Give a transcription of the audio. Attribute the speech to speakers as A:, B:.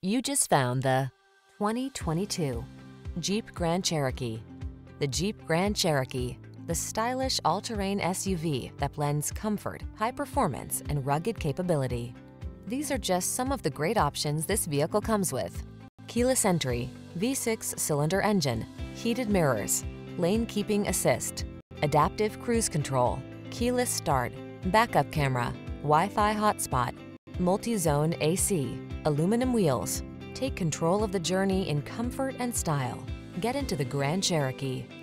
A: You just found the 2022 Jeep Grand Cherokee. The Jeep Grand Cherokee, the stylish all-terrain SUV that blends comfort, high performance, and rugged capability. These are just some of the great options this vehicle comes with: keyless entry, V6 cylinder engine, heated mirrors, lane keeping assist, adaptive cruise control, keyless start, backup camera, Wi-Fi hotspot, multi-zone AC, aluminum wheels. Take control of the journey in comfort and style. Get into the Grand Cherokee.